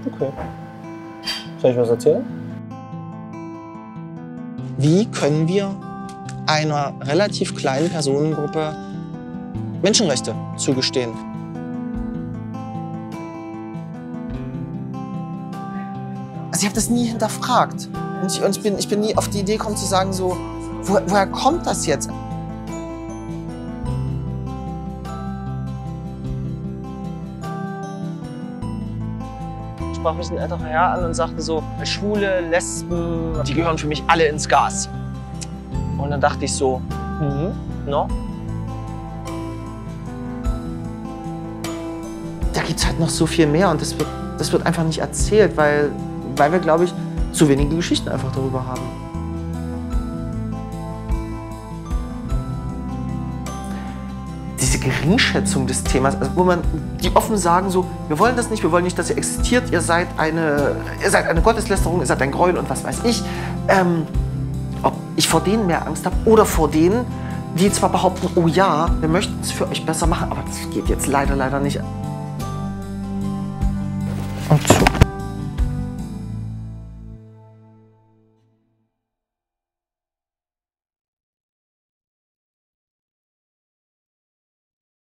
Okay. Soll ich was erzählen? Wie können wir einer relativ kleinen Personengruppe Menschenrechte zugestehen? Also ich habe das nie hinterfragt. Und ich bin nie auf die Idee gekommen zu sagen, so, woher kommt das jetzt? Sprach mich ein älterer Herr an und sagte so, Schwule, Lesben, die gehören für mich alle ins Gas. Und dann dachte ich so, no? Da gibt es halt noch so viel mehr und das wird einfach nicht erzählt, weil wir, glaube ich, zu wenige Geschichten einfach darüber haben. Diese Geringschätzung des Themas, also wo die offen sagen so, wir wollen das nicht, wir wollen nicht, dass ihr existiert, ihr seid eine Gotteslästerung, ihr seid ein Gräuel und was weiß ich. Ob ich vor denen mehr Angst habe oder vor denen, die zwar behaupten, oh ja, wir möchten es für euch besser machen, aber das geht jetzt leider nicht. Und so.